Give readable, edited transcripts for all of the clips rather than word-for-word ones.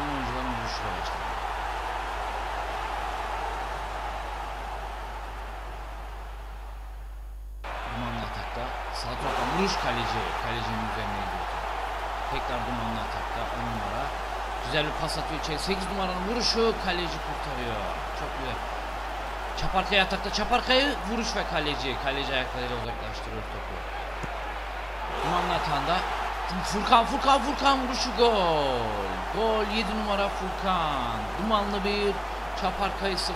Dumanlı oyuncuların vuruşuyla başladı. Dumanlı atakta. Sağ taraftan vuruş kaleci. Kalecinin üzerine gidiyor. Tekrar Dumanlı atakta. 10 numara. Güzel bir pas atıyor içeri. 8 numaranın vuruşu. Kaleci kurtarıyor. Çok güzel. Çaparkaya atakta. Çaparkaya vuruş ve kaleci. Kaleci ayaklarıyla uzaklaştırıyor topu. Dumanlı atağında. Furkan vuruşu gol. Gol 7 numara Furkan. Dumanlı 1, Çaparkaya 0.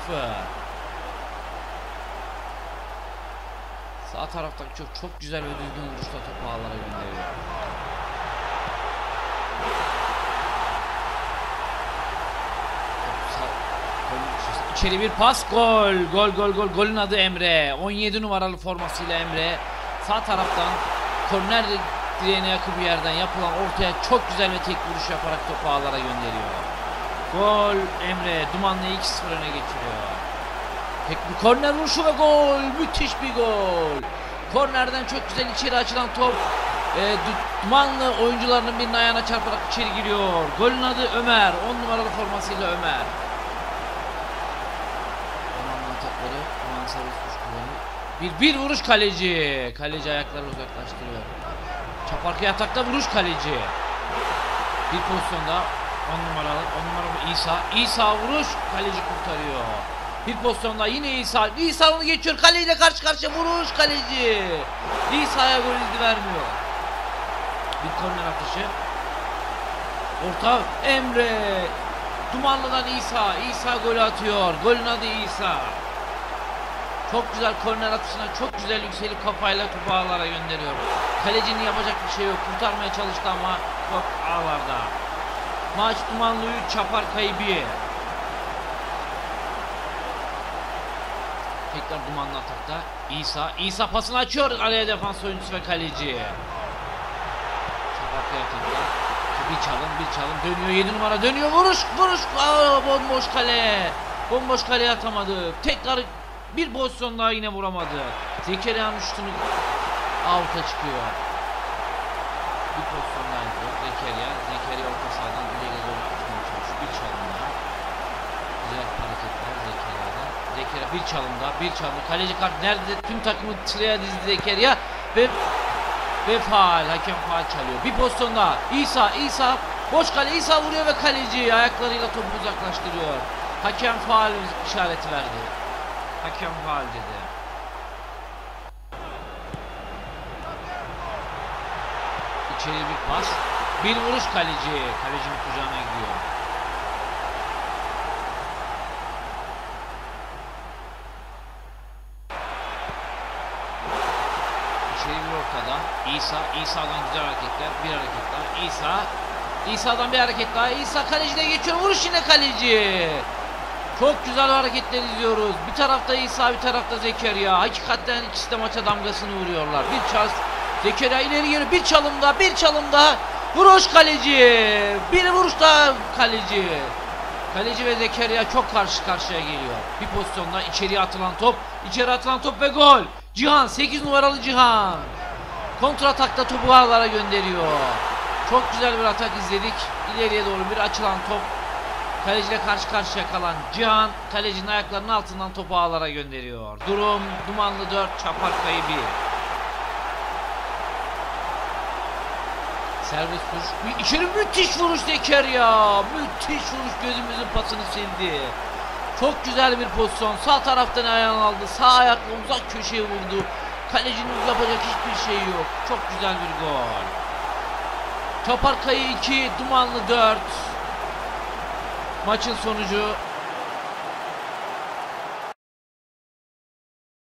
Sağ taraftaki çok güzel ve düzgün vuruşla topu ağlara gönderiyor. İçeri bir pas, gol. Golün adı Emre. 17 numaralı formasıyla Emre. Sağ taraftan korner direğine yakın bir yerden yapılan ortaya çok güzel ve tek vuruş yaparak topu ağlara gönderiyor. Gol Emre. Dumanlı'yı 2-0 öne geçiriyor. Tek bir korner vuruşu ve gol. Müthiş bir gol. Kornerden çok güzel içeri açılan top. Dumanlı oyuncularının birinin ayağına çarparak içeri giriyor. Golün adı Ömer. 10 numaralı formasıyla Ömer. Dumanlı atakları. Dumanlı servis vuruş kullanıyor. Bir vuruş kaleci. Kaleci ayakları uzaklaştırıyor. Çaparkaya atakta vuruş kaleci. Bir pozisyonda 10 numaralı İsa vuruş, kaleci kurtarıyor. Bir pozisyonda yine İsa onu geçiyor, kaleyle karşı karşıya vuruş kaleci. İsa'ya gol izni vermiyor. Bir korner atışı. Orta Emre. Dumanlı'dan İsa golü atıyor. Golün adı İsa. Çok güzel korner atışına çok güzel yükselip kafayla topu ağlara gönderiyor. Kalecinin yapacak bir şey yok. Kurtarmaya çalıştı ama top ağlarda. Maç Dumanlı 3, Çaparkaya 1. Tekrar Dumanlı atakta. İsa pasını açıyor. Araya defans oyuncusu ve kaleci. Çaparkaya atakta. Bir çalım. Dönüyor 7 numara. Dönüyor. Vuruş. Bomboş kale. Bomboş kaleye atamadı. Tekrar bir pozisyon daha yine vuramadı. Zekeriya'nın şutunu out'a çıkıyor. Bir pozisyon daha yapıyor. Zekeriya orta sahadan ileri doğru tutmaya çalışıyor. Bir çalım daha. Güzel hareketler Zekeriya'dan. Zekeriya bir çalım. Kaleci kart nerede? Tüm takımı sıraya dizdi Zekeriya ve faul. Hakem faul çalıyor. Bir pozisyon daha. İsa boş kale. İsa vuruyor ve kaleci ayaklarıyla topu uzaklaştırıyor. Hakem faul işareti verdi. Hakem faul dedi. İçeri bir pas. Bir vuruş kaleci. Kalecinin kucağına gidiyor. İçeri bir ortada. İsa'dan güzel hareketler. Bir hareket daha. İsa'dan bir hareket daha. İsa kalecide geçiyor. Vuruş yine kaleci. Çok güzel hareketler izliyoruz. Bir tarafta İsa, bir tarafta Zekeriya. Hakikaten ikisi de maça damgasını vuruyorlar. Zekeriya ileri geri bir çalım daha. Vuruş kaleci. Bir vuruş daha kaleci. Kaleci ve Zekeriya çok karşı karşıya geliyor. Bir pozisyonda içeri atılan top ve gol. 8 numaralı Cihan. Kontratakta topu ağlara gönderiyor. Çok güzel bir atak izledik. İleriye doğru bir açılan top. Kaleciyle karşı karşıya kalan Cihan, kalecinin ayaklarının altından topu ağlara gönderiyor. Durum Dumanlı 4, Çaparkaya 1. Servis vuruş. İçeri müthiş vuruş Zekeriya. Müthiş vuruş, gözümüzün pasını sildi. Çok güzel bir pozisyon. Sağ taraftan ayağını aldı. Sağ ayakla uzak köşeye vurdu. Kalecinin yapacak hiçbir şey yok. Çok güzel bir gol. Çaparkaya 2, Dumanlı 4. Maçın sonucu